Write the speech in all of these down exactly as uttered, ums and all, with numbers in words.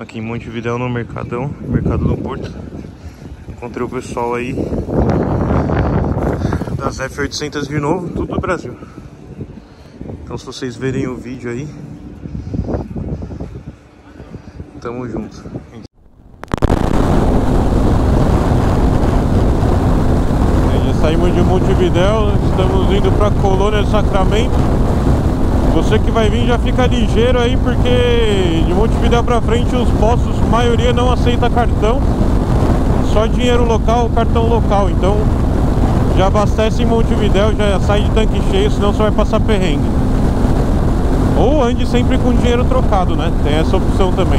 aqui em Montevidéu, no Mercadão, Mercado do Porto. Encontrei o pessoal aí das F oitocentos de novo, tudo do Brasil. Então se vocês verem o vídeo aí, tamo junto. Já saímos de Montevidéu, estamos indo pra Colônia do Sacramento. Você que vai vir já fica ligeiro aí, porque de Montevidéu pra frente os postos, a maioria não aceita cartão, só dinheiro local, cartão local. Então já abastece em Montevidéu, já sai de tanque cheio, senão você vai passar perrengue. Ou ande sempre com dinheiro trocado, né? Tem essa opção também.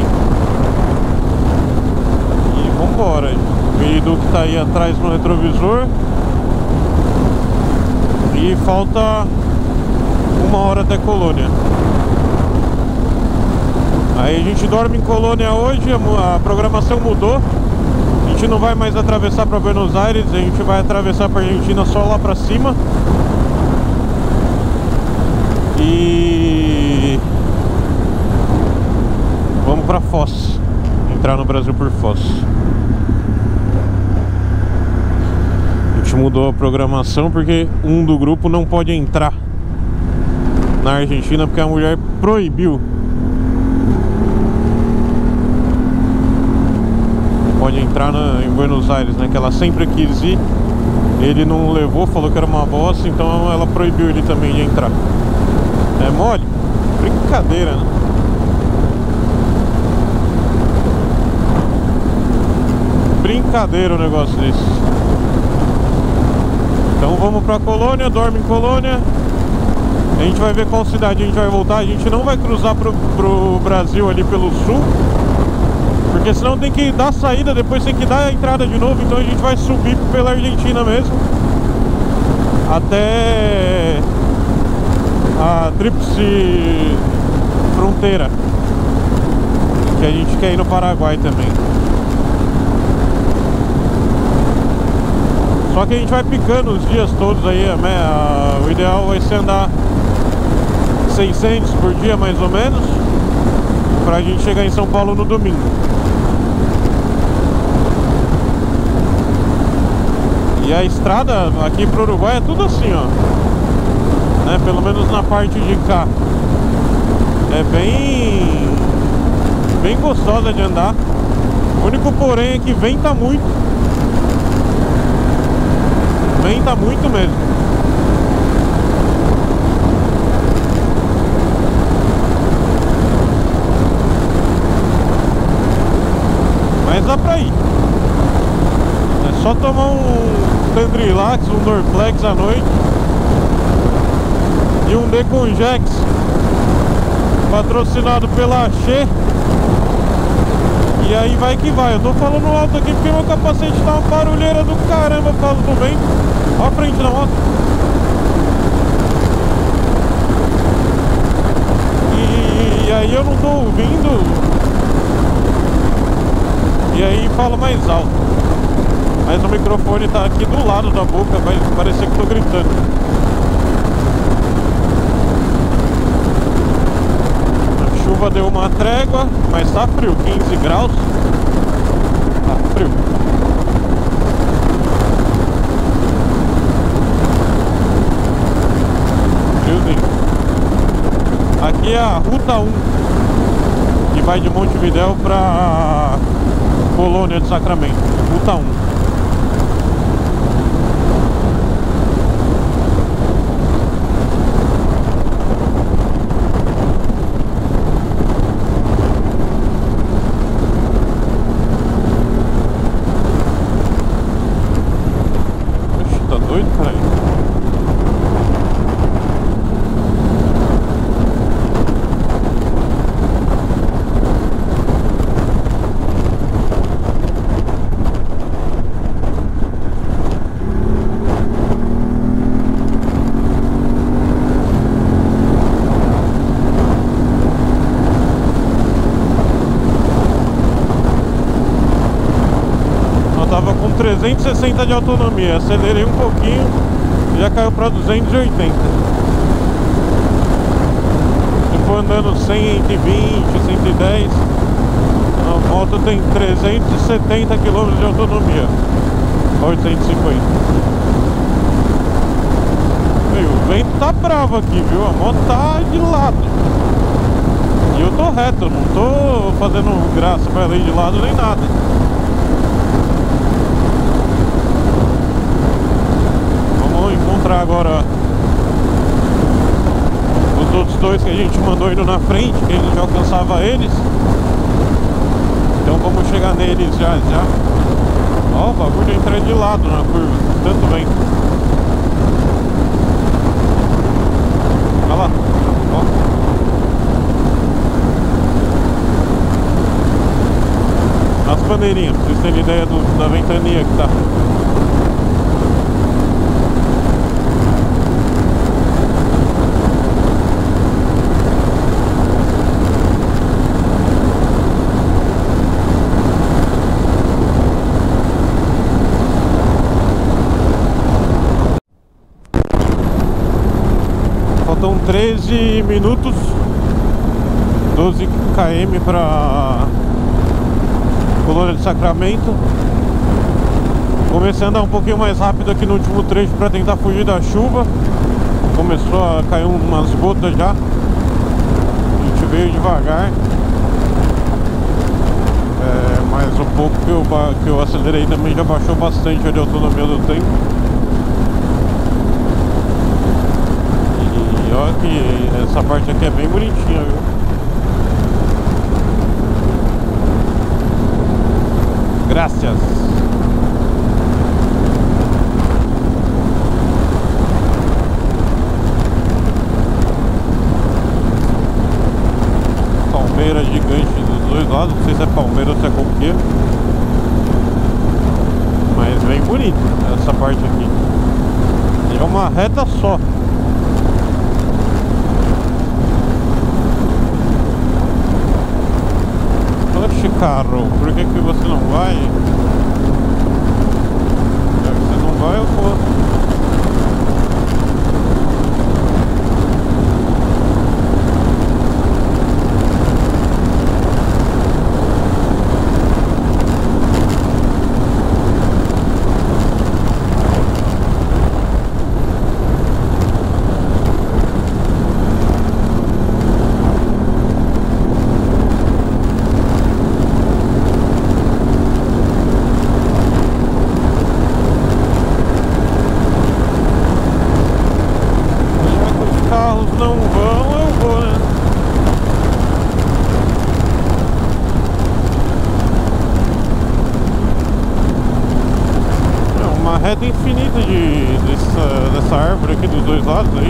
E vambora. O Meriduc tá aí atrás no retrovisor. E falta uma hora até Colônia. Aí a gente dorme em Colônia hoje, a programação mudou. A gente não vai mais atravessar para Buenos Aires, a gente vai atravessar para Argentina só lá para cima. E vamos para Foz, entrar no Brasil por Foz. A gente mudou a programação porque um do grupo não pode entrar na Argentina porque a mulher proibiu. Pode entrar na, em Buenos Aires, né? Que ela sempre quis ir. Ele não levou, falou que era uma bosta, então ela proibiu ele também de entrar. É mole? Brincadeira, né? Brincadeira o negócio desse. Então vamos pra Colônia, dorme em Colônia. A gente vai ver qual cidade a gente vai voltar. A gente não vai cruzar pro, pro Brasil ali pelo sul, porque senão tem que dar a saída, depois tem que dar a entrada de novo. Então a gente vai subir pela Argentina mesmo, até a Tríplice Fronteira, que a gente quer ir no Paraguai também. Só que a gente vai picando os dias todos aí, né? O ideal vai ser andar seiscentos por dia mais ou menos, pra gente chegar em São Paulo no domingo. E a estrada aqui pro Uruguai é tudo assim, ó, né? Pelo menos na parte de cá é bem bem gostosa de andar. O único porém é que venta muito. Venta muito mesmo. Mas dá pra ir. É só tomar um Tendrilax, um Dorflex à noite e um Deconjex, patrocinado pela Axê. E aí vai que vai. Eu tô falando alto aqui porque meu capacete tá uma barulheira do caramba por causa do vento. Olha a frente da moto. E, e aí eu não tô ouvindo. E aí falo mais alto. Mas o microfone tá aqui do lado da boca, vai parecer que tô gritando. A chuva deu uma trégua, mas tá frio, quinze graus. Tá frio. Friozinho. Aqui é a Ruta um, que vai de Montevidéu pra Colônia do Sacramento. Ruta um. trezentos e sessenta de autonomia, acelerei um pouquinho e já caiu para duzentos e oitenta. Se for andando cento e vinte, cento e dez, A moto tem trezentos e setenta quilômetros de autonomia. oitocentos e cinquenta. Meu, o vento tá bravo aqui, viu? A moto tá de lado. E eu tô reto, não tô fazendo graça pra ela ir de lado nem nada. Vamos encontrar agora os outros dois que a gente mandou indo na frente, que a gente já alcançava eles. Então vamos chegar neles já, já. Ó, o bagulho entra de lado na curva, tanto vem. Olha lá, ó. As bandeirinhas, pra vocês terem ideia do, da ventania que tá. Faltam treze minutos, doze quilômetros para Colônia de Sacramento. Comecei a andar um pouquinho mais rápido aqui no último trecho para tentar fugir da chuva. Começou a cair umas gotas já. A gente veio devagar. É, mais um pouco que eu, que eu acelerei também já baixou bastante a autonomia do tempo. Olha que essa parte aqui é bem bonitinha, viu? Graças. Palmeira gigante dos dois lados, não sei se é palmeira ou se é coqueiro. Mas bem bonito essa parte aqui. É uma reta só. Oxe, carro, por que que você não vai? Já que você não vai, eu vou. Reta infinita de, dessa, dessa árvore aqui dos dois lados aí.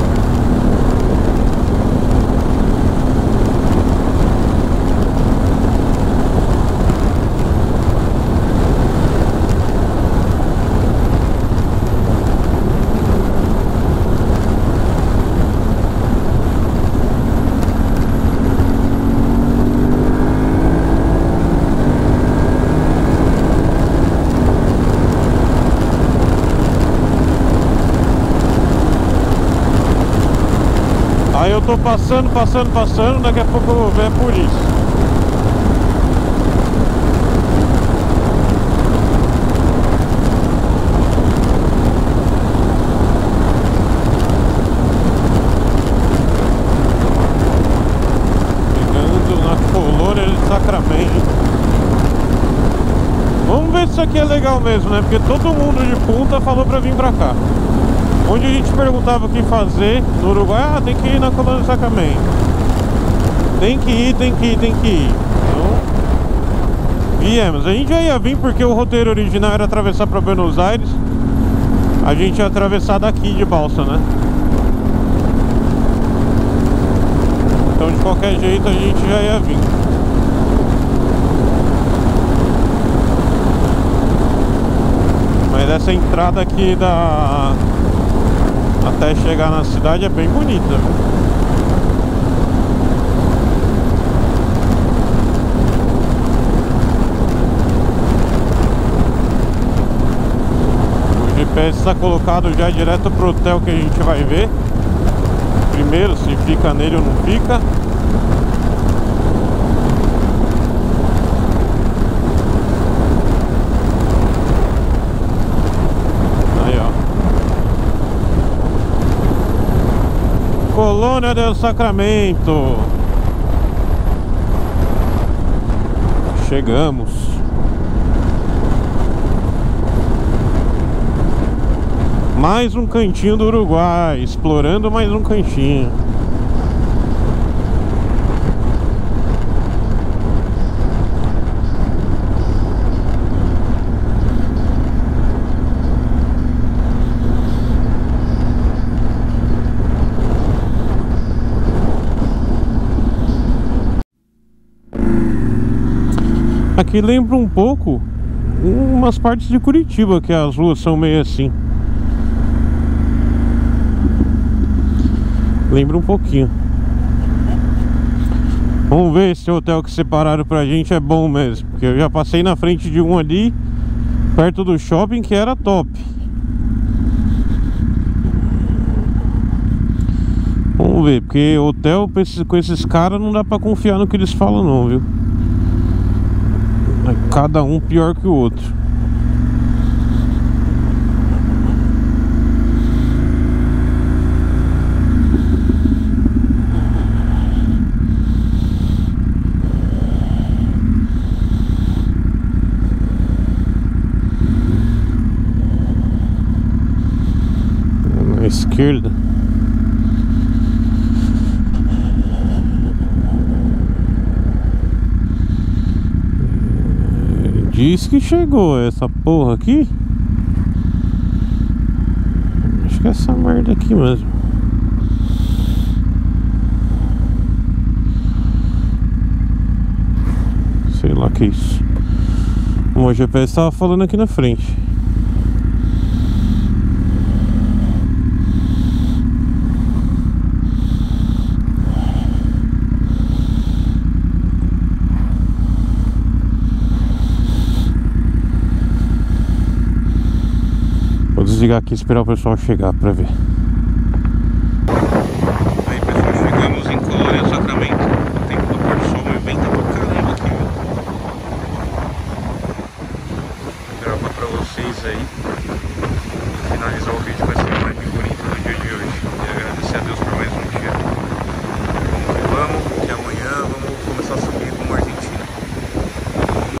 Aí eu tô passando, passando, passando, daqui a pouco vem a polícia. Chegando na Colônia de Sacramento. Vamos ver se isso aqui é legal mesmo, né? Porque todo mundo de Punta falou pra vir pra cá. Onde a gente perguntava o que fazer no Uruguai, ah, tem que ir na Colônia de Sacramento. Tem que ir, tem que ir, tem que ir. Então, viemos. A gente já ia vir porque o roteiro original era atravessar para Buenos Aires. A gente ia atravessar daqui de balsa, né? Então, de qualquer jeito, a gente já ia vir. Mas essa entrada aqui da... até chegar na cidade é bem bonita, viu? O G P S está colocado já direto pro hotel que a gente vai ver primeiro, se fica nele ou não fica. Colônia del Sacramento. Chegamos. Mais um cantinho do Uruguai, explorando mais um cantinho. Aqui lembra um pouco umas partes de Curitiba, que as ruas são meio assim. Lembra um pouquinho. Vamos ver se o hotel que separaram pra gente é bom mesmo, porque eu já passei na frente de um ali perto do shopping que era top. Vamos ver, porque hotel com esses caras não dá pra confiar no que eles falam não, viu? Cada um pior que o outro. Na esquerda. Diz que chegou essa porra aqui. Acho que é essa merda aqui mesmo. Sei lá que é isso. O G P S tava falando aqui na frente. Vou desligar aqui e esperar o pessoal chegar pra ver. Aí pessoal, chegamos em Colônia Sacramento. O tempo do pôr do sol movimenta pra caramba aqui, viu? Vou gravar pra vocês aí e finalizar o vídeo com essa imagem bonita do dia de hoje. E agradecer a Deus por mais um dia. Vamos que vamos, que amanhã vamos